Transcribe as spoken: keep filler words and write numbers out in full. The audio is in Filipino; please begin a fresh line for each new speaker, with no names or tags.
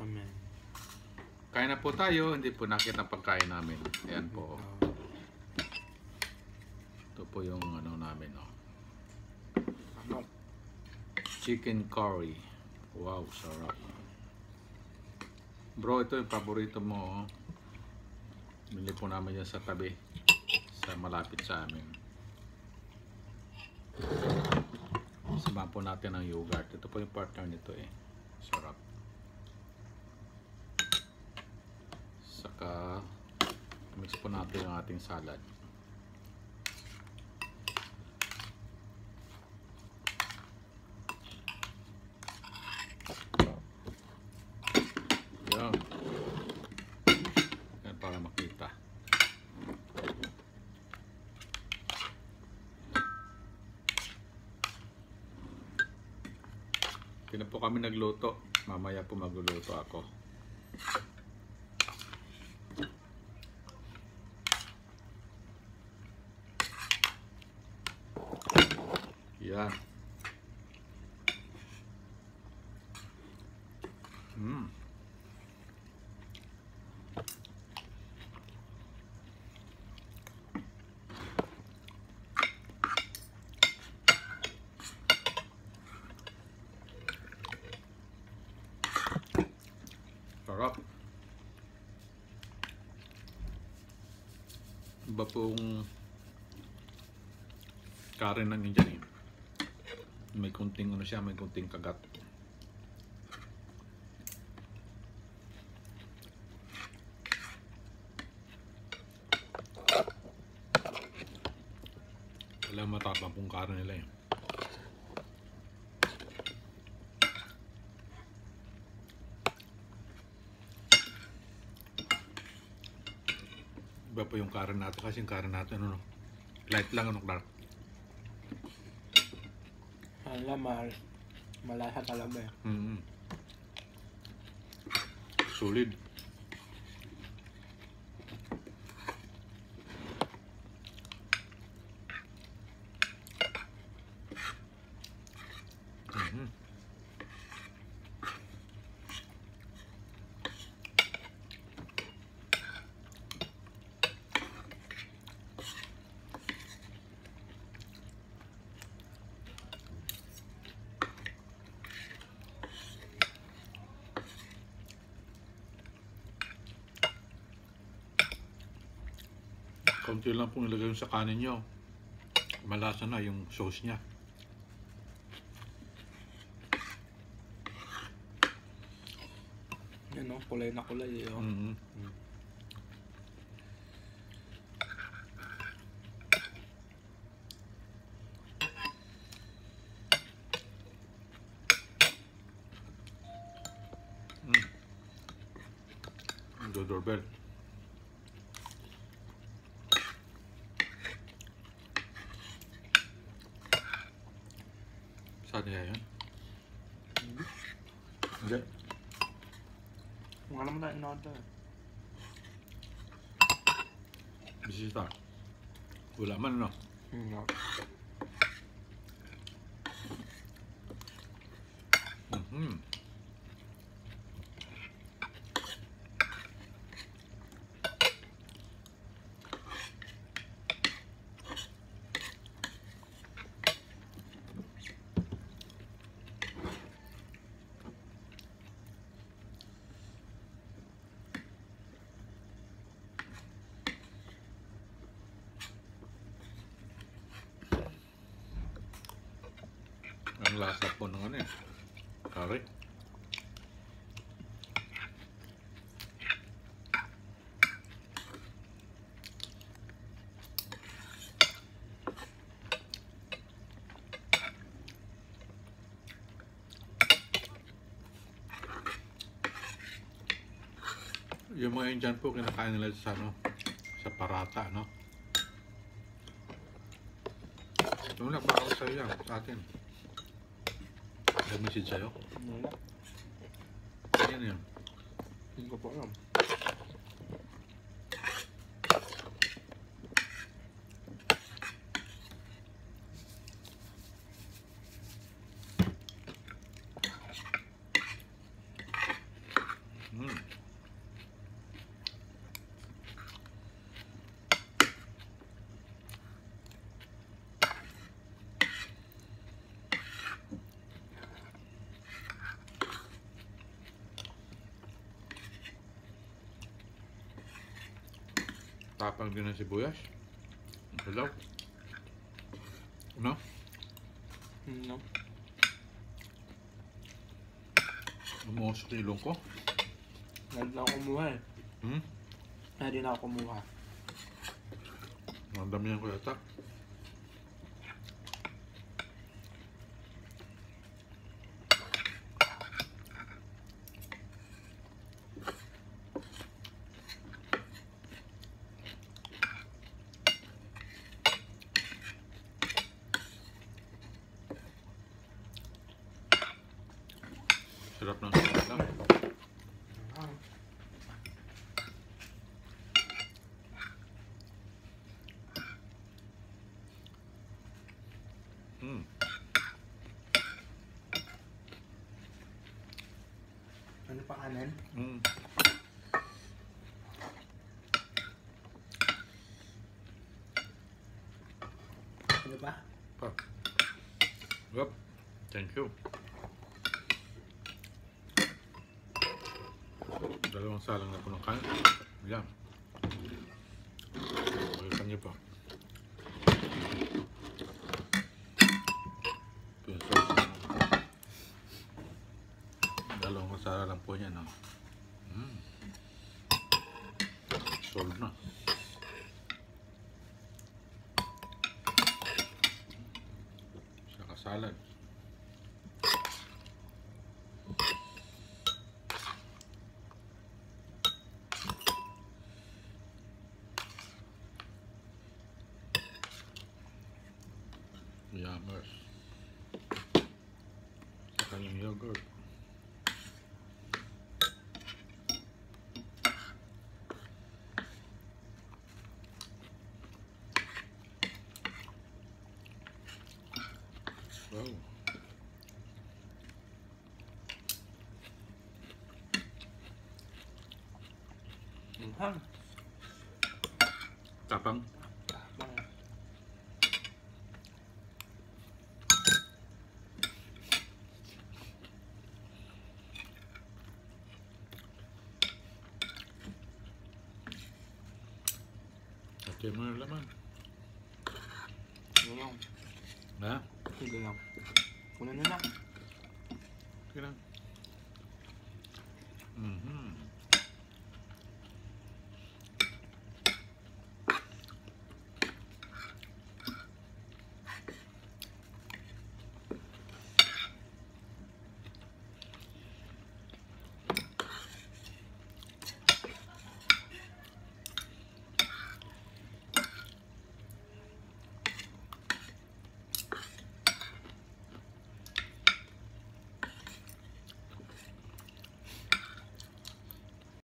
Amen.
Kain na po tayo, hindi po nakita ang pagkain namin. Ayan po. Ito po yung ano namin, oh. Chicken curry. Wow, sarap. Bro, ito yung paborito mo, oh. Bili po namin yan sa tabi, sa malapit sa amin. Samahan po natin ang yogurt. Ito po yung partner nito, eh. Sarap. Saka mix po natin ang ating salad. Yan. Yan para makita. Hindi na po kami nagluto. Mamaya po magluluto ako. Yan. Mm. Sarap. Iba pong karin ng Indian, eh. May kunting ano siya, may kunting kagat. Wala matapang pong karin nila, eh. Iba po yung karin natin kasi yung karin natin ano, light lang, ano, dark.
Alam, mal malasa talaga eh.
Mm-hmm. Solid. Mm-hmm. Kaunti lang pong ilagay sa kanin nyo. Malasa na yung sauce niya.
Yan o, kulay na kulay eh. Oh.
Mm-hmm.
Mm.
Mm. Do doorbell. Saan niya yun?
Mm.
Hindi.
Kung alam mo na in-order.
Bisita. Wala man, no?
Mm.
Mm-hmm. Ang lasa po ng ano, eh. Curry. Yung mga Indian po, kinakain nila sa, ano, sa parata, no? Yung nagpakaw sa'yo yan, sa atin. May message sa'yo?
Wala.
Yan yan.
Hindi ko po alam.
Matapang din ng sibuyas. Ang salaw. No?
Hmm, no?
Umuusok yung ilong ko.
Ngayon lang ako kumuha eh.
Hmm?
Ngayon din ako kumuha.
Mandamihan ko yata. Sarap ng salad.
Ah.
Hmm.
Ano pa kanan?
Hmm.
Ano pa?
Pa. Yup. Thank you. Dalawang salang na po ng kain. Yan. Balikan niyo pa. Ito yung sauce na. Dalawang sala lang po niya, no? Mm. Solve na. Saka salad. Yummers. Saka yung yogurt. Wow.
Anghang.
Tapang.
Tapang.
Ate mo na laman.
Ano lang?
Ha?
Sige lang. Kunin na lang.
Sige lang.